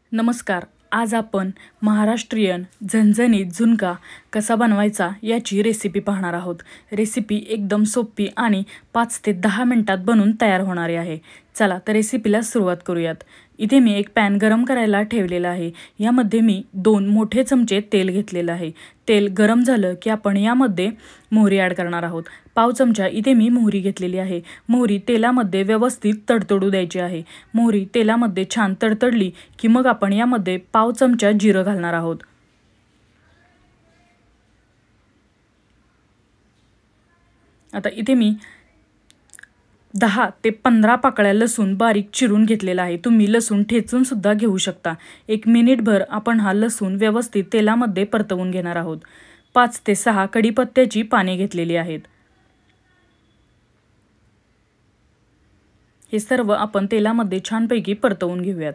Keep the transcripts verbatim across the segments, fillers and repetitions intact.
नमस्कार. आज आपण महाराष्ट्रीयन झणझणीत झुणका कसा बनवायचा याची रेसिपी पाहणार आहोत. रेसिपी एकदम सोपी आणि पाच ते दहा मिनिटात बनून तयार होणारी आहे. चला तर रेसिपीला सुरुवात करूयात. इथे मी एक पॅन गरम करायला ठेवलेला आहे. यामध्ये मी दोन मोठे चमचे तेल घेतलेलं आहे. तेल गरम झालं की आपण यामध्ये मोहरी ॲड करणार आहोत. पाव चमचा इथे मी मोहरी घेतलेली आहे. मोहरी तेलामध्ये व्यवस्थित तडतडू द्यायची आहे. मोहरी तेलामध्ये छान तडतडली की मग आपण यामध्ये पाव चमचा जिरं घालणार आहोत. आता इथे मी दहा ते पंधरा पाकळ्या लसूण बारीक चिरून घेतलेला आहे. तुम्ही लसूण ठेचून सुद्धा घेऊ शकता. एक मिनिटभर आपण हा लसूण व्यवस्थित तेलामध्ये परतवून घेणार आहोत. पाच ते सहा कढीपत्त्याची पाने घेतलेली आहेत. हे सर्व आपण तेलामध्ये छानपैकी परतवून घेऊयात.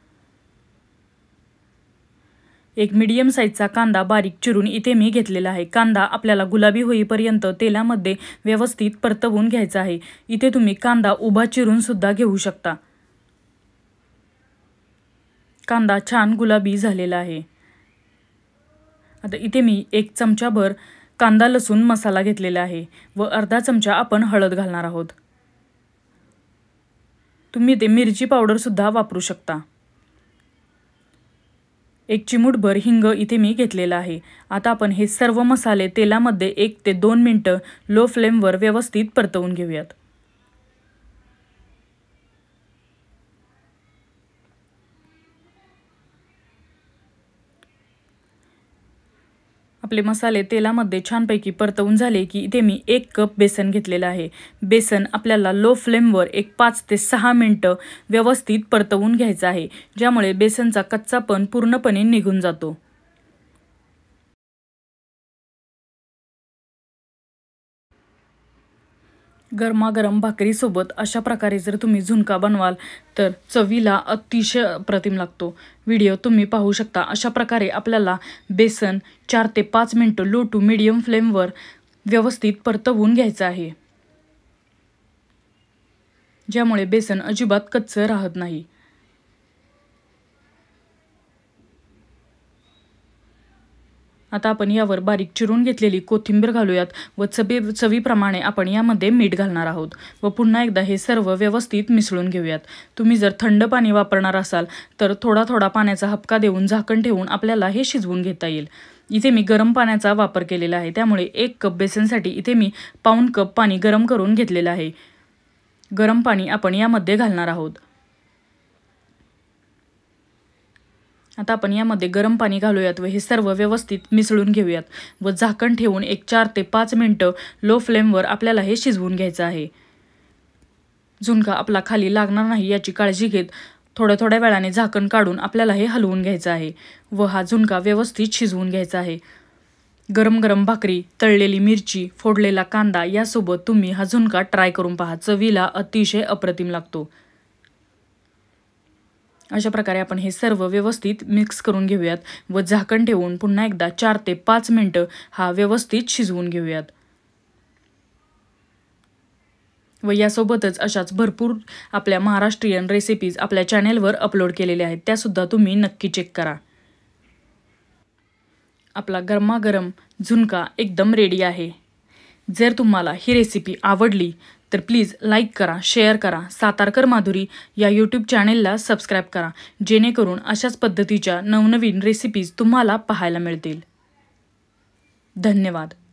एक मीडियम साईजचा कांदा बारीक चिरून इथे मी घेतलेला आहे. कांदा आपल्याला गुलाबी होईपर्यंत तेलामध्ये व्यवस्थित परतवून घ्यायचा आहे. इथे तुम्ही कांदा उभा चिरून सुद्धा घेऊ शकता. कांदा छान गुलाबी झालेला आहे. आता इथे मी एक चमचाभर कांदा लसूण मसाला घेतलेला आहे व अर्धा चमचा आपण हळद घालणार आहोत. तुम्ही ते मिरची पावडर सुद्धा वापरू शकता. एक चिमूटभर हिंग इथे मी घेतलेला आहे. आता आपण हे सर्व मसाले तेलामध्ये एक ते दोन मिनिटं लो फ्लेमवर व्यवस्थित परतवून घेऊयात. आपले मसाले तेलामध्ये छानपैकी परतवून झाले की इथे मी एक कप बेसन घेतलेलं आहे. बेसन आपल्याला लो फ्लेमवर एक पाच ते सहा मिनिटं व्यवस्थित परतवून घ्यायचं आहे, ज्यामुळे बेसनचा कच्चापण पूर्णपणे निघून जातो. गरमागरम भाकरीसोबत अशा प्रकारे जर तुम्ही झुणका बनवाल तर चवीला अतिशय अप्रतिम लागतो. व्हिडिओ तुम्ही पाहू शकता. अशा प्रकारे आपल्याला बेसन चार ते पाच मिनिटं लो टू मीडियम फ्लेमवर व्यवस्थित परतवून घ्यायचं आहे, ज्यामुळे बेसन अजिबात कच्चं राहत नाही. आता आपण यावर बारीक चिरून घेतलेली कोथिंबीर घालूयात व चवी चवीप्रमाणे आपण यामध्ये मीठ घालणार आहोत व पुन्हा एकदा हे सर्व व्यवस्थित मिसळून घेऊयात. तुम्ही जर थंड पाणी वापरणार असाल तर थोडा थोडा पाण्याचा हबका देऊन झाकण ठेवून आपल्याला हे शिजवून घेता येईल. इथे मी गरम पाण्याचा वापर केलेला आहे, त्यामुळे एक कप बेसनसाठी इथे मी पाऊण कप पाणी गरम करून घेतलेलं आहे. गरम पाणी आपण यामध्ये घालणार आहोत. आता आपण यामध्ये गरम पाणी घालूयात व हे सर्व व्यवस्थित मिसळून घेऊयात व झाकण ठेवून एक चार ते पाच मिनिटं लो फ्लेमवर आपल्याला हे शिजवून घ्यायचं आहे. झुणका आपला खाली लागणार नाही याची काळजी घेत थोड्या थोड्या वेळाने झाकण काढून आपल्याला हे हलवून घ्यायचं आहे व हा झुणका व्यवस्थित शिजवून घ्यायचा आहे. गरम गरम भाकरी, तळलेली मिरची, फोडलेला कांदा यासोबत तुम्ही हा झुणका ट्राय करून पहा. चवीला अतिशय अप्रतिम लागतो. अशा प्रकारे आपण हे सर्व व्यवस्थित मिक्स करून घेऊयात व झाकण ठेवून पुन्हा एकदा चार ते पाच मिनिटं हा व्यवस्थित शिजवून घेऊयात. व यासोबतच अशाच भरपूर आपल्या महाराष्ट्रीयन रेसिपीज आपल्या चॅनेलवर अपलोड केलेल्या आहेत, त्यासुद्धा तुम्ही नक्की चेक करा. आपला गरमागरम झुणका एकदम रेडी आहे. जर तुम्हाला ही रेसिपी आवडली तर प्लीज लाईक करा, शेअर करा. सातारकर माधुरी या यूट्यूब चॅनेलला सबस्क्राईब करा, जेणेकरून अशाच पद्धतीच्या नवनवीन रेसिपीज तुम्हाला पाहायला मिळतील. धन्यवाद.